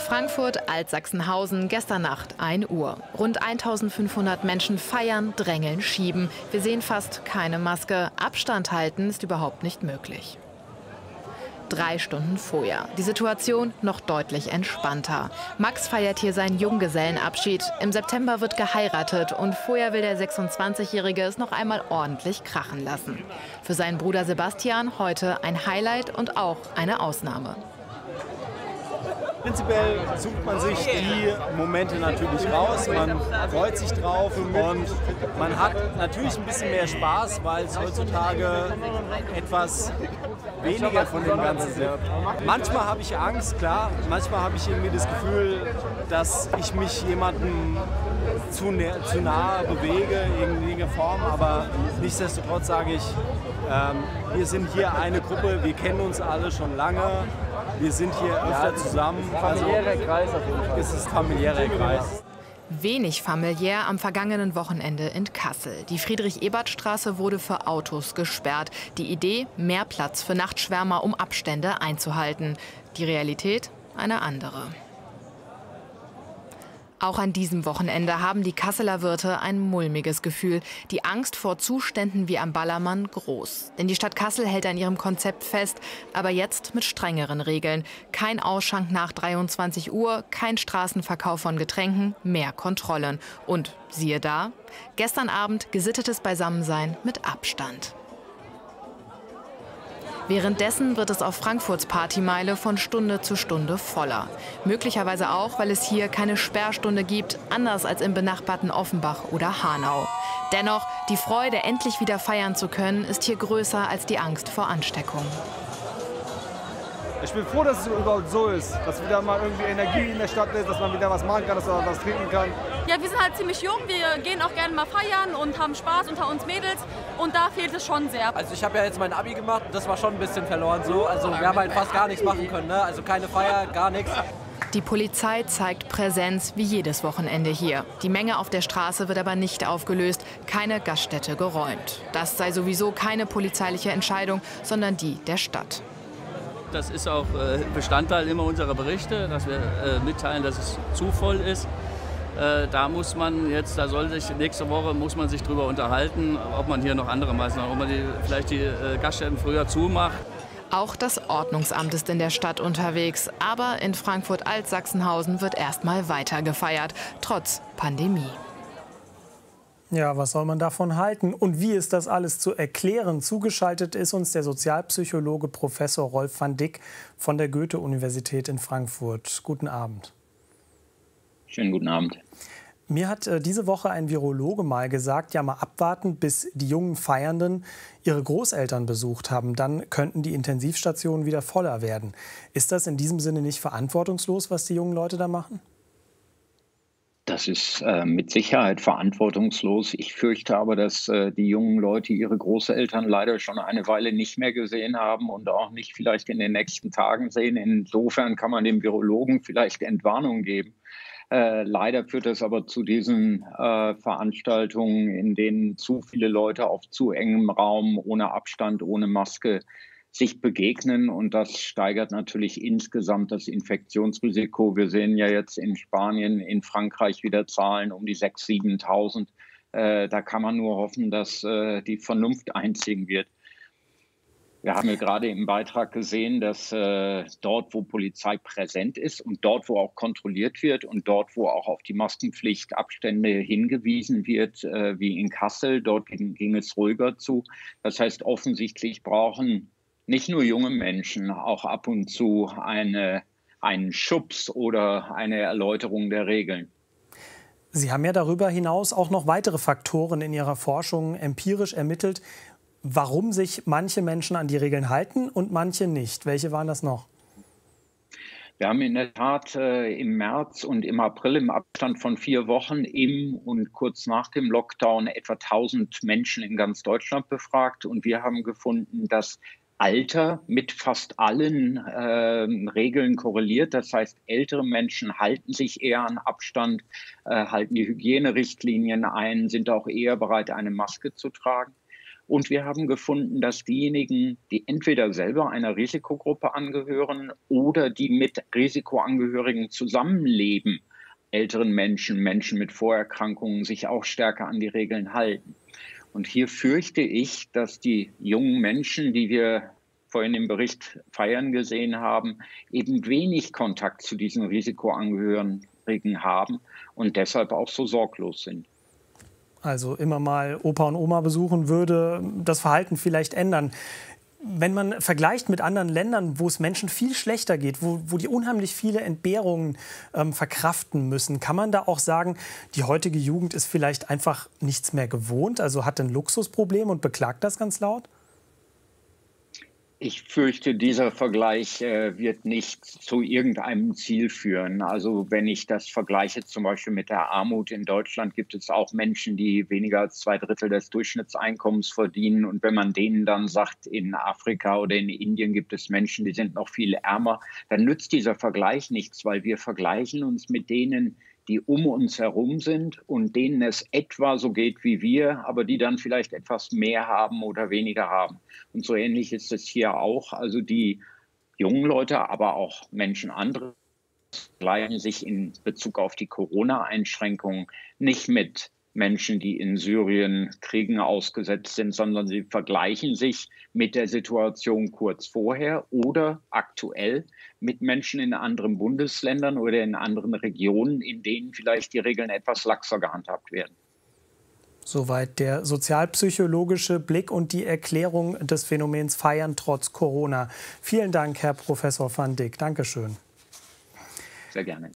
Frankfurt, Altsachsenhausen, gestern Nacht 1 Uhr. Rund 1500 Menschen feiern, drängeln, schieben. Wir sehen fast keine Maske. Abstand halten ist überhaupt nicht möglich. 3 Stunden vorher. Die Situation noch deutlich entspannter. Max feiert hier seinen Junggesellenabschied. Im September wird geheiratet und vorher will der 26-Jährige es noch einmal ordentlich krachen lassen. Für seinen Bruder Sebastian heute ein Highlight und auch eine Ausnahme. Prinzipiell sucht man sich die Momente natürlich raus, man freut sich drauf und man hat natürlich ein bisschen mehr Spaß, weil es heutzutage etwas weniger von dem Ganzen sind. Manchmal habe ich Angst, klar, manchmal habe ich irgendwie das Gefühl, dass ich mich jemandem zu nahe bewege in irgendeiner Form, aber nichtsdestotrotz sage ich, wir sind hier eine Gruppe, wir kennen uns alle schon lange. Wir sind hier öfter zusammen. Familiärer Kreis auf jeden Fall. Es ist familiärer Kreis. Wenig familiär am vergangenen Wochenende in Kassel. Die Friedrich-Ebert-Straße wurde für Autos gesperrt. Die Idee, mehr Platz für Nachtschwärmer, um Abstände einzuhalten. Die Realität eine andere. Auch an diesem Wochenende haben die Kasseler Wirte ein mulmiges Gefühl. Die Angst vor Zuständen wie am Ballermann groß. Denn die Stadt Kassel hält an ihrem Konzept fest, aber jetzt mit strengeren Regeln. Kein Ausschank nach 23 Uhr, kein Straßenverkauf von Getränken, mehr Kontrollen. Und siehe da, gestern Abend gesittetes Beisammensein mit Abstand. Währenddessen wird es auf Frankfurts Partymeile von Stunde zu Stunde voller. Möglicherweise auch, weil es hier keine Sperrstunde gibt, anders als im benachbarten Offenbach oder Hanau. Dennoch, die Freude, endlich wieder feiern zu können, ist hier größer als die Angst vor Ansteckung. Ich bin froh, dass es überhaupt so ist, dass wieder mal irgendwie Energie in der Stadt ist, dass man wieder was machen kann, dass man was trinken kann. Ja, wir sind halt ziemlich jung, wir gehen auch gerne mal feiern und haben Spaß unter uns Mädels und da fehlt es schon sehr. Also ich habe ja jetzt mein Abi gemacht und das war schon ein bisschen verloren so, also wir haben halt fast gar nichts machen können, ne? Also keine Feier, gar nichts. Die Polizei zeigt Präsenz wie jedes Wochenende hier. Die Menge auf der Straße wird aber nicht aufgelöst, keine Gaststätte geräumt. Das sei sowieso keine polizeiliche Entscheidung, sondern die der Stadt. Das ist auch Bestandteil immer unserer Berichte, dass wir mitteilen, dass es zu voll ist. Da muss man jetzt, nächste Woche muss man sich darüber unterhalten, ob man hier noch andere Maßnahmen, ob man vielleicht die Gaststätten früher zumacht. Auch das Ordnungsamt ist in der Stadt unterwegs. Aber in Frankfurt-Altsachsenhausen wird erstmal weiter gefeiert, trotz Pandemie. Ja, was soll man davon halten? Und wie ist das alles zu erklären? Zugeschaltet ist uns der Sozialpsychologe Professor Rolf van Dick von der Goethe-Universität in Frankfurt. Guten Abend. Schönen guten Abend. Mir hat diese Woche ein Virologe mal gesagt, ja mal abwarten, bis die jungen Feiernden ihre Großeltern besucht haben. Dann könnten die Intensivstationen wieder voller werden. Ist das in diesem Sinne nicht verantwortungslos, was die jungen Leute da machen? Das ist mit Sicherheit verantwortungslos. Ich fürchte aber, dass die jungen Leute ihre Großeltern leider schon eine Weile nicht mehr gesehen haben und auch nicht vielleicht in den nächsten Tagen sehen. Insofern kann man dem Virologen vielleicht Entwarnung geben. Leider führt es aber zu diesen Veranstaltungen, in denen zu viele Leute auf zu engem Raum, ohne Abstand, ohne Maske sich begegnen. Und das steigert natürlich insgesamt das Infektionsrisiko. Wir sehen ja jetzt in Spanien, in Frankreich wieder Zahlen um die 6.000, 7.000. Da kann man nur hoffen, dass die Vernunft einziehen wird. Wir haben ja gerade im Beitrag gesehen, dass dort, wo Polizei präsent ist und dort, wo auch kontrolliert wird und dort, wo auch auf die Maskenpflicht Abstände hingewiesen wird, wie in Kassel, dort ging es ruhiger zu. Das heißt, offensichtlich brauchen nicht nur junge Menschen auch ab und zu einen Schubs oder eine Erläuterung der Regeln. Sie haben ja darüber hinaus auch noch weitere Faktoren in Ihrer Forschung empirisch ermittelt, warum sich manche Menschen an die Regeln halten und manche nicht. Welche waren das noch? Wir haben in der Tat im März und im April im Abstand von 4 Wochen im und kurz nach dem Lockdown etwa 1.000 Menschen in ganz Deutschland befragt. Und wir haben gefunden, dass Alter mit fast allen Regeln korreliert. Das heißt, ältere Menschen halten sich eher an Abstand, halten die Hygienerichtlinien ein, sind auch eher bereit, eine Maske zu tragen. Und wir haben gefunden, dass diejenigen, die entweder selber einer Risikogruppe angehören oder die mit Risikoangehörigen zusammenleben, älteren Menschen, Menschen mit Vorerkrankungen, sich auch stärker an die Regeln halten. Und hier fürchte ich, dass die jungen Menschen, die wir vorhin im Bericht feiern gesehen haben, eben wenig Kontakt zu diesen Risikoangehörigen haben und deshalb auch so sorglos sind. Also immer mal Opa und Oma besuchen würde das Verhalten vielleicht ändern. Wenn man vergleicht mit anderen Ländern, wo es Menschen viel schlechter geht, wo die unheimlich viele Entbehrungen verkraften müssen, kann man da auch sagen, die heutige Jugend ist vielleicht einfach nichts mehr gewohnt, also hat ein Luxusproblem und beklagt das ganz laut? Ich fürchte, dieser Vergleich wird nicht zu irgendeinem Ziel führen. Also wenn ich das vergleiche zum Beispiel mit der Armut in Deutschland, gibt es auch Menschen, die weniger als 2/3 des Durchschnittseinkommens verdienen. Und wenn man denen dann sagt, in Afrika oder in Indien gibt es Menschen, die sind noch viel ärmer, dann nützt dieser Vergleich nichts, weil wir vergleichen uns mit denen, die um uns herum sind und denen es etwa so geht wie wir, aber die dann vielleicht etwas mehr haben oder weniger haben. Und so ähnlich ist es hier auch. Also die jungen Leute, aber auch Menschen anderer gleichen sich in Bezug auf die Corona-Einschränkungen nicht mit Menschen, die in Syrien Kriegen ausgesetzt sind, sondern sie vergleichen sich mit der Situation kurz vorher oder aktuell mit Menschen in anderen Bundesländern oder in anderen Regionen, in denen vielleicht die Regeln etwas laxer gehandhabt werden. Soweit der sozialpsychologische Blick und die Erklärung des Phänomens Feiern trotz Corona. Vielen Dank, Herr Professor van Dyck. Dankeschön. Sehr gerne.